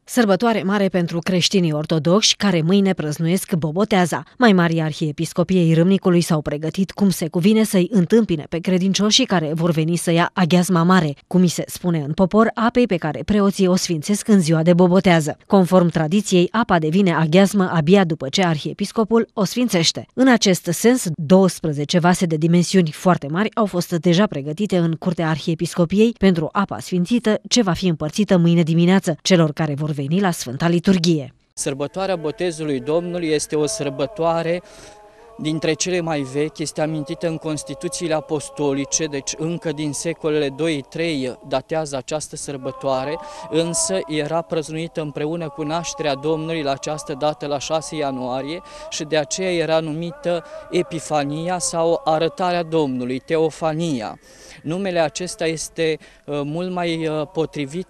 Sărbătoare mare pentru creștinii ortodoxi care mâine prăznuiesc Boboteaza. Mai mari Arhiepiscopiei Râmnicului s-au pregătit cum se cuvine să-i întâmpine pe credincioșii care vor veni să ia aghiazma mare, cum mi se spune în popor, apei pe care preoții o sfințesc în ziua de Bobotează. Conform tradiției, apa devine aghiazmă abia după ce arhiepiscopul o sfințește. În acest sens, 12 vase de dimensiuni foarte mari au fost deja pregătite în curtea Arhiepiscopiei pentru apa sfințită ce va fi împărțită mâine dimineață celor care vor veni la Sfânta Liturghie. Sărbătoarea Botezului Domnului este o sărbătoare dintre cele mai vechi, este amintită în Constituțiile apostolice, deci încă din secolele 2-3 datează această sărbătoare, însă era prăznuită împreună cu nașterea Domnului la această dată, la 6 ianuarie, și de aceea era numită Epifania sau Arătarea Domnului, Teofania. Numele acesta este mult mai potrivit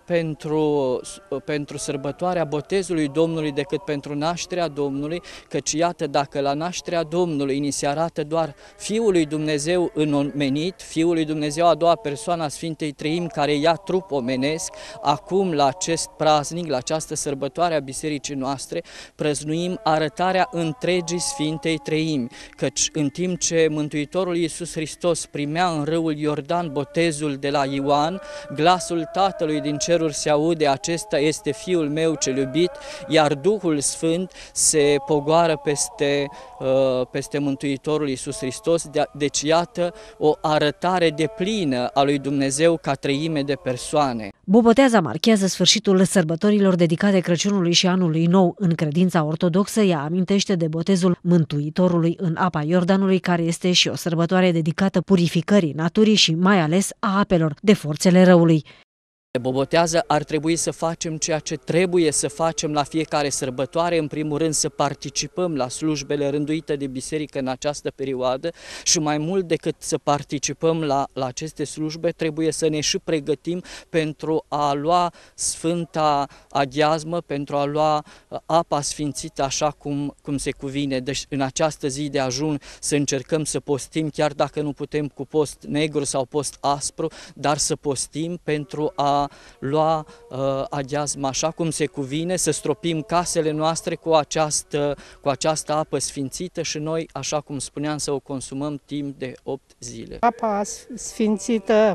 pentru sărbătoarea Botezului Domnului decât pentru nașterea Domnului, căci iată, dacă la nașterea Domnului ni se arată doar Fiul lui Dumnezeu înomenit, Fiul lui Dumnezeu a doua persoană a Sfintei Treimi care ia trup omenesc, acum la acest praznic, la această sărbătoare a bisericii noastre, prăznuim arătarea întregii Sfintei Treimi, căci în timp ce Mântuitorul Iisus Hristos primea în râul Iordan botezul de la Ioan, glasul Tatălui din ceruri se aude, acesta este Fiul meu cel iubit, iar Duhul Sfânt se pogoară peste Mântuitorul Iisus Hristos, deci iată o arătare deplină a lui Dumnezeu ca treime de persoane. Boboteaza marchează sfârșitul sărbătorilor dedicate Crăciunului și Anului Nou. În credința ortodoxă, ea amintește de botezul Mântuitorului în apa Iordanului, care este și o sărbătoare dedicată purificării naturii și mai ales a apelor de forțele răului. Bobotează ar trebui să facem ceea ce trebuie să facem la fiecare sărbătoare, în primul rând să participăm la slujbele rânduite de biserică în această perioadă și mai mult decât să participăm la aceste slujbe, trebuie să ne și pregătim pentru a lua Sfânta Aghiazmă, pentru a lua apa sfințită așa cum se cuvine. Deci în această zi de ajun să încercăm să postim, chiar dacă nu putem cu post negru sau post aspru, dar să postim pentru a lua aghiazma așa cum se cuvine, să stropim casele noastre cu această apă sfințită și noi, așa cum spuneam, să o consumăm timp de 8 zile. Apa sfințită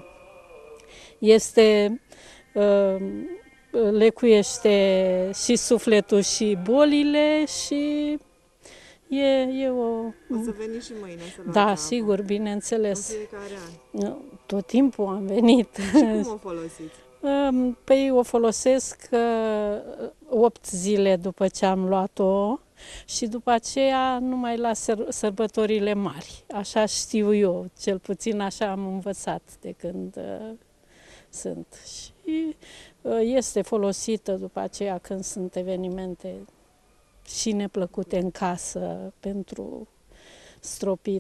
lecuiește și sufletul și bolile și e o... O să veniți și mâine să luați Da, apă. Sigur, bineînțeles. În fiecare an. Tot timpul am venit. Și cum o folosiți? Păi o folosesc 8 zile după ce am luat-o și după aceea numai la sărbătorile mari. Așa știu eu, cel puțin așa am învățat de când sunt. Și este folosită după aceea când sunt evenimente și neplăcute în casă pentru stropit,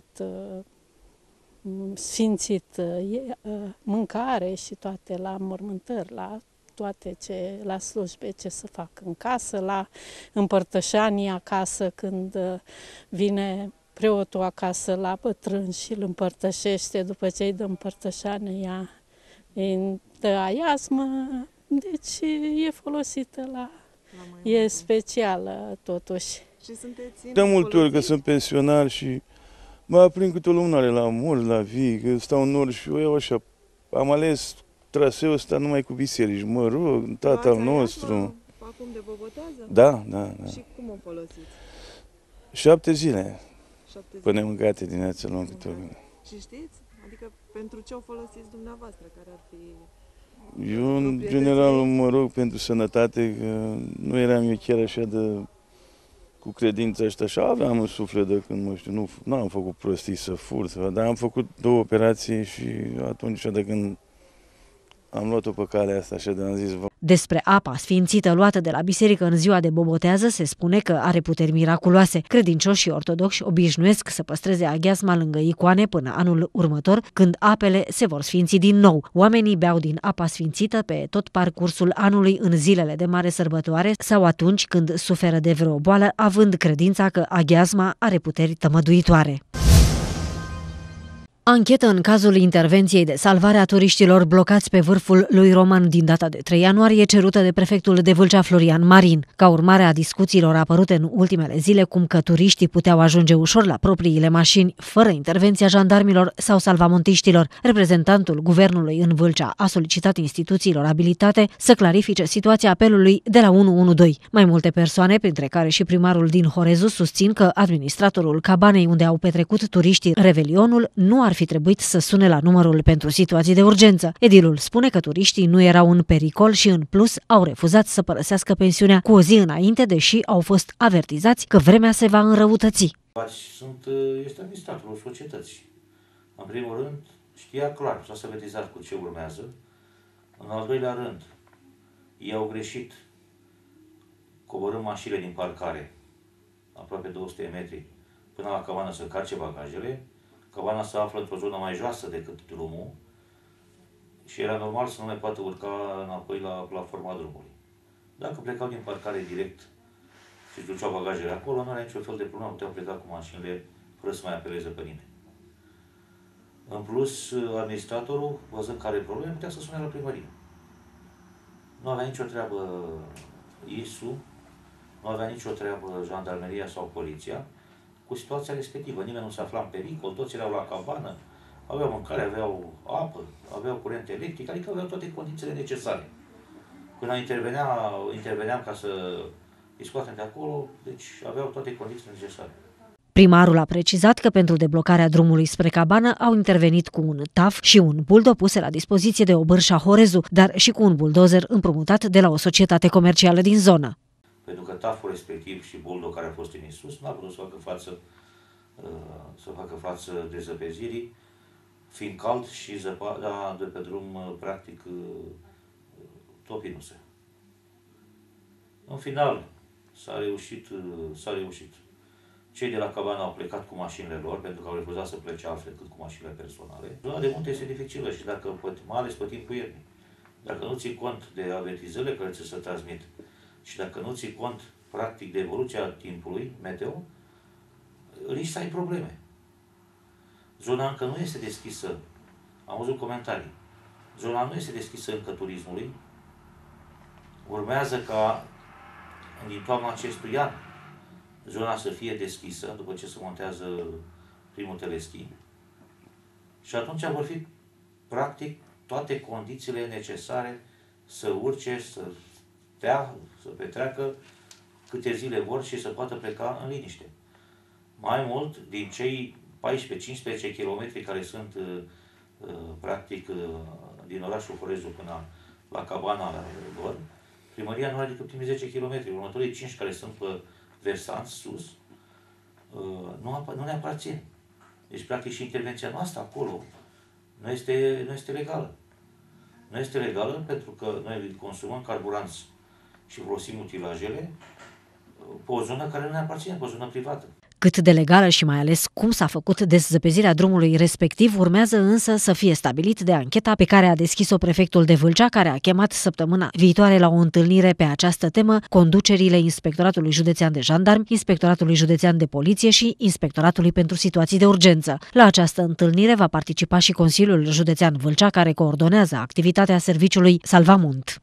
sfințit mâncare și toate la mormântări, la toate la slujbe ce să fac în casă, la împărtășanii acasă când vine preotul acasă la bătrân și îl împărtășește, după ce îi dă împărtășană, ea îi dă aiazmă, deci e folosită e specială totuși. Și sunteți De multe ori că sunt pensionar și mă aprind câte o lumânare la morți, la vii, că stau în nor și eu iau așa. Am ales traseul ăsta numai cu biserici, mă rog, Tatăl nostru. Acum de Bobotează? Da. Și cum o folosiți? 7 zile. 7 zile. Până mâncate dimineața luăm câte o lună. Și știți? Adică pentru ce o folosiți dumneavoastră, care ar fi... Eu, în general, mă rog pentru sănătate, că nu eram eu chiar așa cu credința asta, așa aveam în suflet de când, mă știu, nu am făcut prostii să fur, dar am făcut 2 operații și atunci de când am luat-o pe calea asta, așa de am zis... Despre apa sfințită luată de la biserică în ziua de Bobotează se spune că are puteri miraculoase. Credincioșii ortodoxi obișnuiesc să păstreze aghiazma lângă icoane până anul următor, când apele se vor sfinți din nou. Oamenii beau din apa sfințită pe tot parcursul anului în zilele de mare sărbătoare sau atunci când suferă de vreo boală, având credința că aghiazma are puteri tămăduitoare. Anchetă în cazul intervenției de salvare a turiștilor blocați pe vârful lui Roman din data de 3 ianuarie, cerută de prefectul de Vâlcea Florian Marin. Ca urmare a discuțiilor apărute în ultimele zile, cum că turiștii puteau ajunge ușor la propriile mașini, fără intervenția jandarmilor sau salvamontiștilor, reprezentantul guvernului în Vâlcea a solicitat instituțiilor abilitate să clarifice situația apelului de la 112. Mai multe persoane, printre care și primarul din Horezu, susțin că administratorul cabanei unde au petrecut turiștii revelionul nu ar fi trebuit să sune la numărul pentru situații de urgență. Edilul spune că turiștii nu erau în pericol și, în plus, au refuzat să părăsească pensiunea cu o zi înainte, deși au fost avertizați că vremea se va înrăutăți. Este administratorul societății. În primul rând, știa clar, s-a avertizat cu ce urmează. În al doilea rând, ei au greșit. Coborâm mașinile din parcare, aproape 200 de metri, până la cabană să carce bagajele. Cabana se află într-o zonă mai joasă decât drumul și era normal să nu mai poată urca înapoi la platforma drumului. Dacă plecau din parcare direct și își duceau bagajele acolo, nu era niciun fel de problemă, puteau pleca cu mașinile fără să mai apeleze pe nimeni. În plus, administratorul, văzând care e probleme, putea să sune la primărie. Nu avea nicio treabă ISU, nu avea nicio treabă jandarmeria sau poliția cu situația respectivă. Nimeni nu se afla în pericol, toți erau la cabană, aveau mâncare, aveau apă, aveau curent electric, adică aveau toate condițiile necesare. Când interveneam ca să îi scoatem de acolo, deci aveau toate condițiile necesare. Primarul a precizat că pentru deblocarea drumului spre cabană au intervenit cu un TAF și un buldo puse la dispoziție de Obârșa Horezu, dar și cu un buldozer împrumutat de la o societate comercială din zonă. Pentru că TAF-ul respectiv și buldo care a fost în sus n-a putut să facă față dezăpezirii, fiind cald și zăpada de pe drum practic topindu-se. În final s-a reușit. Cei de la cabană au plecat cu mașinile lor, pentru că au refuzat să plece altfel decât cu mașinile personale. Zona de munte este dificilă și mai ales pe timpul iernii. Dacă nu ții cont de avertizările care ți se transmit și dacă nu ții cont, practic, de evoluția timpului, meteo, risci să ai probleme. Zona încă nu este deschisă. Am văzut comentarii. Zona nu este deschisă încă turismului. Urmează ca din toamna acestui an zona să fie deschisă, după ce se montează primul teleschi. Și atunci vor fi, practic, toate condițiile necesare să urce, să stea, să petreacă câte zile vor și să poată pleca în liniște. Mai mult, din cei 14-15 km care sunt practic din orașul Horezu până la cabana lor, primăria nu are decât primii 10 km. Următorii 5 care sunt pe versanți sus nu ne aparțin. Deci, practic, și intervenția noastră acolo nu este legală. Nu este legală pentru că noi consumăm carburanți și folosim utilajele pe o zonă care nu ne aparține, pe o zonă privată. Cât de legală și mai ales cum s-a făcut dezăpezirea drumului respectiv urmează însă să fie stabilit de ancheta pe care a deschis-o prefectul de Vâlcea, care a chemat săptămâna viitoare la o întâlnire pe această temă conducerile Inspectoratului Județean de Jandarmi, Inspectoratului Județean de Poliție și Inspectoratului pentru Situații de Urgență. La această întâlnire va participa și Consiliul Județean Vâlcea, care coordonează activitatea serviciului Salvamont.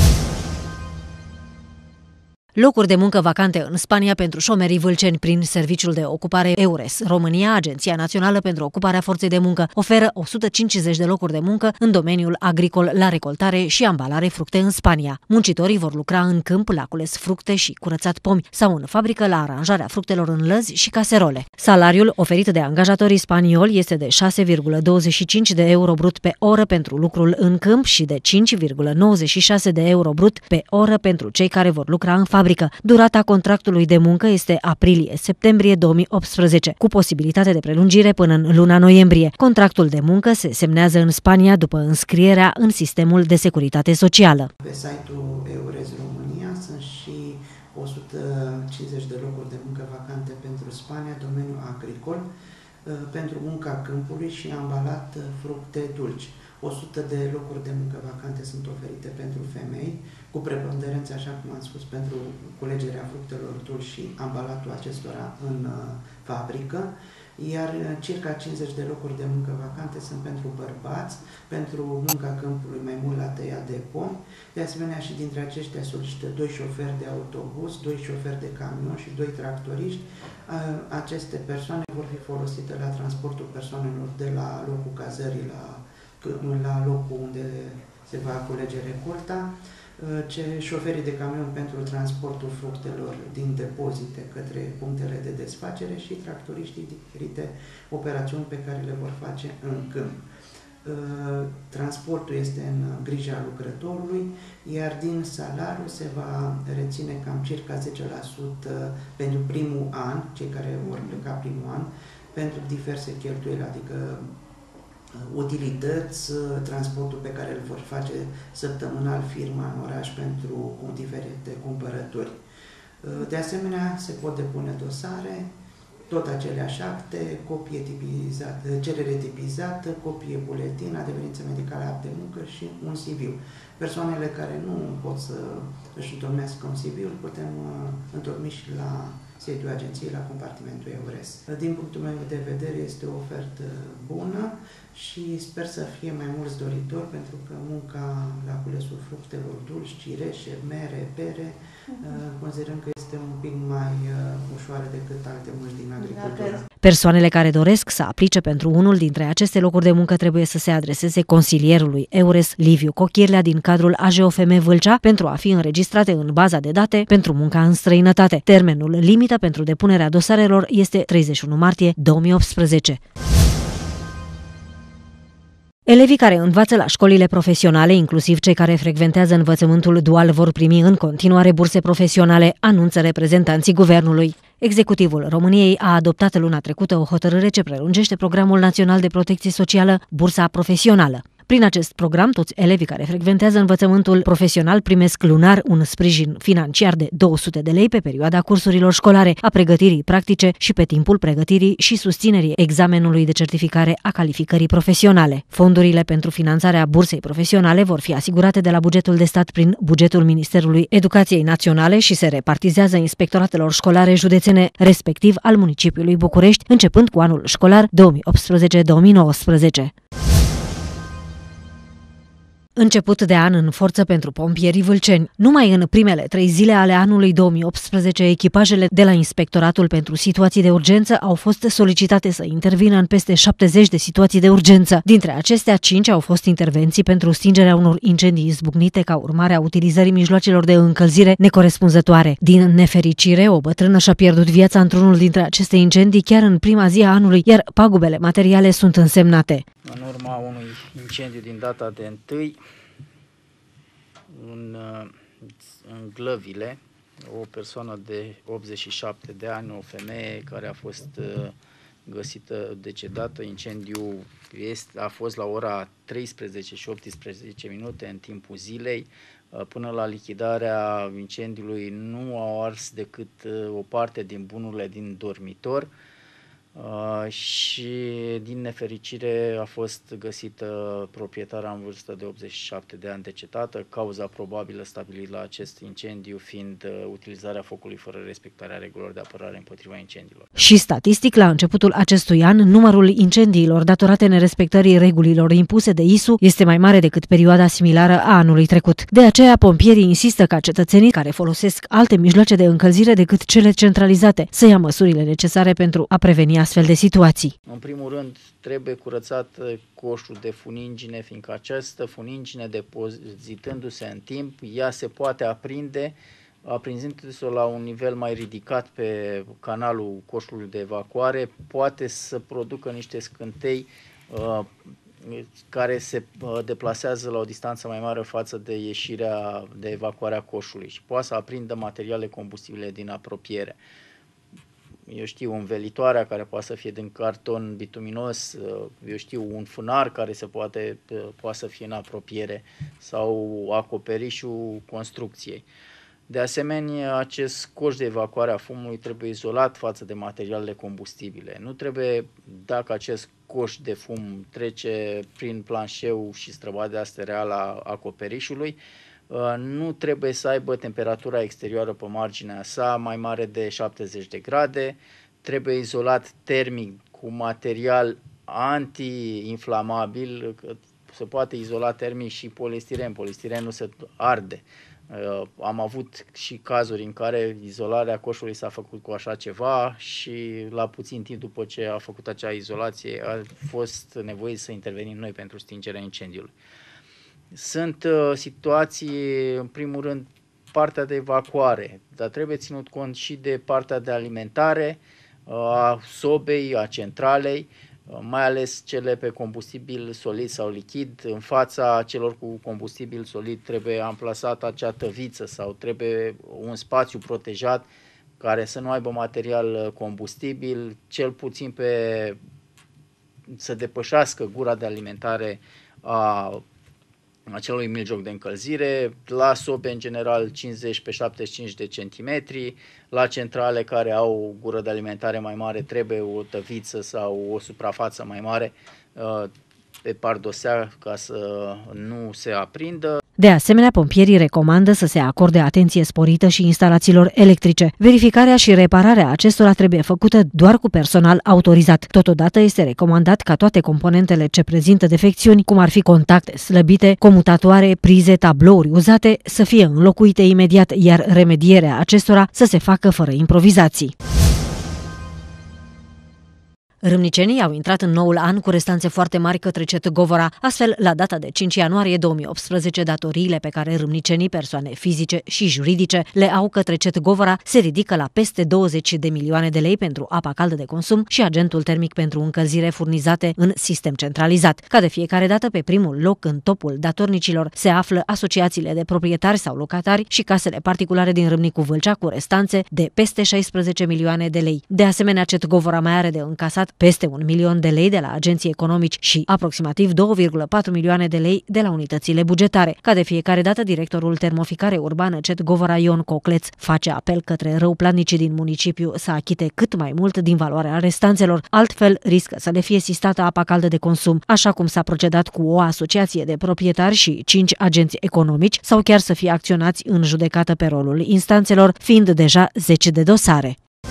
Locuri de muncă vacante în Spania pentru șomerii vâlceni prin Serviciul de Ocupare EURES. România, Agenția Națională pentru Ocuparea Forței de Muncă, oferă 150 de locuri de muncă în domeniul agricol la recoltare și ambalare fructe în Spania. Muncitorii vor lucra în câmp la cules fructe și curățat pomi sau în fabrică la aranjarea fructelor în lăzi și caserole. Salariul oferit de angajatorii spanioli este de 6,25 de euro brut pe oră pentru lucrul în câmp și de 5,96 de euro brut pe oră pentru cei care vor lucra în fabrică. Durata contractului de muncă este aprilie-septembrie 2018, cu posibilitate de prelungire până în luna noiembrie. Contractul de muncă se semnează în Spania după înscrierea în sistemul de securitate socială. Pe site-ul EURES România sunt și 150 de locuri de muncă vacante pentru Spania, domeniul agricol, pentru munca câmpului și ambalat fructe dulci. 100 de locuri de muncă vacante sunt oferite pentru femei, cu preponderență, așa cum am spus, pentru culegerea fructelor dulci și ambalatul acestora în fabrică. iar circa 50 de locuri de muncă vacante sunt pentru bărbați, pentru munca câmpului mai mult la tăiat de pomi. De asemenea, și dintre aceștia solicită 2 șoferi de autobuz, 2 șoferi de camion și 2 tractoriști. Aceste persoane vor fi folosite la transportul persoanelor de la locul cazării la locul unde se va culege recolta, șoferii de camion pentru transportul fructelor din depozite către punctele de desfacere și tractoriștii diferite operațiuni pe care le vor face în câmp. Transportul este în grija lucrătorului, iar din salariu se va reține cam circa 10% pentru primul an, cei care vor pleca primul an, pentru diverse cheltuieli, adică utilități, transportul pe care îl vor face săptămânal firma în oraș pentru diferite cumpărături. De asemenea, se pot depune dosare, tot aceleași acte, copie tipizată, cerere tipizată, copie buletin, adeverință medicală, act de muncă și un CV. Persoanele care nu pot să își întocmească un CV, îl putem întocmi și la sediul agenției, la compartimentul EURES. Din punctul meu de vedere, este o ofertă bună și sper să fie mai mulți doritori, pentru că munca la culesul fructelor dulci, cireșe, mere, pere, considerăm că este un pic mai ușoară decât alte munci din agricultură. Persoanele care doresc să aplice pentru unul dintre aceste locuri de muncă trebuie să se adreseze consilierului EURES Liviu Cochirlea din cadrul AJOFM Vâlcea pentru a fi înregistrate în baza de date pentru munca în străinătate. Termenul limită pentru depunerea dosarelor este 31 martie 2018. Elevii care învață la școlile profesionale, inclusiv cei care frecventează învățământul dual, vor primi în continuare burse profesionale, anunță reprezentanții guvernului. Executivul României a adoptat luna trecută o hotărâre ce prelungește Programul Național de Protecție Socială, bursa profesională. Prin acest program, toți elevii care frecventează învățământul profesional primesc lunar un sprijin financiar de 200 de lei pe perioada cursurilor școlare, a pregătirii practice și pe timpul pregătirii și susținerii examenului de certificare a calificării profesionale. Fondurile pentru finanțarea bursei profesionale vor fi asigurate de la bugetul de stat prin bugetul Ministerului Educației Naționale și se repartizează inspectoratelor școlare județene, respectiv al municipiului București, începând cu anul școlar 2018-2019. Început de an în forță pentru pompierii vâlceni. Numai în primele 3 zile ale anului 2018, echipajele de la Inspectoratul pentru Situații de Urgență au fost solicitate să intervină în peste 70 de situații de urgență. Dintre acestea, 5 au fost intervenții pentru stingerea unor incendii izbucnite ca urmare a utilizării mijloacelor de încălzire necorespunzătoare. Din nefericire, o bătrână și-a pierdut viața într-unul dintre aceste incendii chiar în prima zi a anului, iar pagubele materiale sunt însemnate. În urma unui incendiu din data de 1 în Glăvile, o persoană de 87 de ani, o femeie care a fost găsită decedată. Incendiul a fost la ora 13 și 18 minute în timpul zilei. Până la lichidarea incendiului nu au ars decât o parte din bunurile din dormitor. Și din nefericire a fost găsită proprietara în vârstă de 87 de ani decedată, cauza probabilă stabilită la acest incendiu fiind utilizarea focului fără respectarea regulilor de apărare împotriva incendiilor. Și statistic, la începutul acestui an, numărul incendiilor datorate nerespectării regulilor impuse de ISU este mai mare decât perioada similară a anului trecut. De aceea, pompierii insistă ca cetățenii care folosesc alte mijloace de încălzire decât cele centralizate să ia măsurile necesare pentru a preveni astfel de situații. În primul rând, trebuie curățat coșul de funingine, fiindcă această funingine, depozitându-se în timp, ea se poate aprinde, aprinzându-se la un nivel mai ridicat pe canalul coșului de evacuare, poate să producă niște scântei care se deplasează la o distanță mai mare față de ieșirea de evacuare a coșului și poate să aprindă materiale combustibile din apropiere. Eu știu, învelitoarea care poate să fie din carton bituminos, eu știu, un funar care poate să fie în apropiere sau acoperișul construcției. De asemenea, acest coș de evacuare a fumului trebuie izolat față de materialele combustibile. Nu trebuie, dacă acest coș de fum trece prin planșeu și străbadea stereală a acoperișului, nu trebuie să aibă temperatura exterioară pe marginea sa mai mare de 70 de grade, trebuie izolat termic cu material anti-inflamabil, se poate izola termic și polistiren. Polistirenul se arde. Am avut și cazuri în care izolarea coșului s-a făcut cu așa ceva și la puțin timp după ce a făcut acea izolație a fost nevoie să intervenim noi pentru stingerea incendiului. Sunt situații, în primul rând, partea de evacuare, dar trebuie ținut cont și de partea de alimentare a sobei, a centralei, mai ales cele pe combustibil solid sau lichid. În fața celor cu combustibil solid trebuie amplasată acea tăviță sau trebuie un spațiu protejat care să nu aibă material combustibil, cel puțin să depășească gura de alimentare a acelui miljoc de încălzire, la sobe în general 50 pe 75 de centimetri, la centrale care au o gură de alimentare mai mare trebuie o tăviță sau o suprafață mai mare pe pardosea ca să nu se aprindă. De asemenea, pompierii recomandă să se acorde atenție sporită și instalațiilor electrice. Verificarea și repararea acestora trebuie făcută doar cu personal autorizat. Totodată este recomandat ca toate componentele ce prezintă defecțiuni, cum ar fi contacte slăbite, comutatoare, prize, tablouri uzate, să fie înlocuite imediat, iar remedierea acestora să se facă fără improvizații. Râmnicenii au intrat în noul an cu restanțe foarte mari către CET Govora. Astfel, la data de 5 ianuarie 2018, datoriile pe care râmnicenii, persoane fizice și juridice, le au către CET Govora se ridică la peste 20 de milioane de lei pentru apa caldă de consum și agentul termic pentru încălzire furnizate în sistem centralizat. Ca de fiecare dată, pe primul loc în topul datornicilor se află asociațiile de proprietari sau locatari și casele particulare din Râmnicu Vâlcea cu restanțe de peste 16 milioane de lei. De asemenea, CET Govora mai are de încasat peste 1 milion de lei de la agenții economici și aproximativ 2,4 milioane de lei de la unitățile bugetare. Ca de fiecare dată, directorul Termoficare Urbană CET Govora Ion Cocleț face apel către răuplatnicii din municipiu să achite cât mai mult din valoarea restanțelor, altfel riscă să le fie sistată apa caldă de consum, așa cum s-a procedat cu o asociație de proprietari și 5 agenți economici, sau chiar să fie acționați în judecată pe rolul instanțelor, fiind deja 10 de dosare.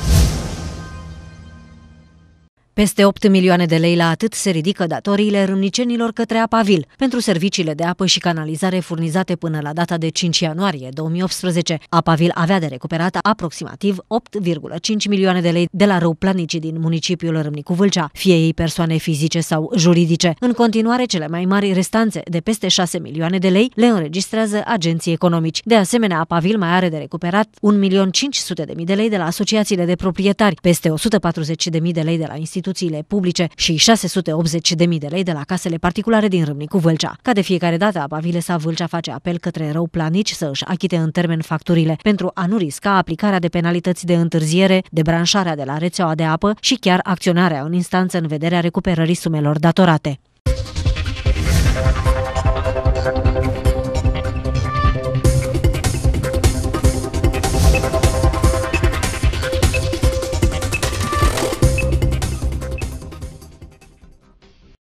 Peste 8 milioane de lei la atât se ridică datoriile râmnicenilor către Apavil. Pentru serviciile de apă și canalizare furnizate până la data de 5 ianuarie 2018, Apavil avea de recuperat aproximativ 8,5 milioane de lei de la răuplatnicii din municipiul Râmnicu Vâlcea, fie ei persoane fizice sau juridice. În continuare, cele mai mari restanțe de peste 6 milioane de lei le înregistrează agenții economici. De asemenea, Apavil mai are de recuperat 1.500.000 de lei de la asociațiile de proprietari, peste 140.000 de lei de la instituțiile publice și 680.000 de lei de la casele particulare din Râmnicu Vâlcea. Ca de fiecare dată, Apavile SA Vâlcea face apel către răuplanici să își achite în termen facturile pentru a nu risca aplicarea de penalități de întârziere, debranșarea de la rețeaua de apă și chiar acționarea în instanță în vederea recuperării sumelor datorate.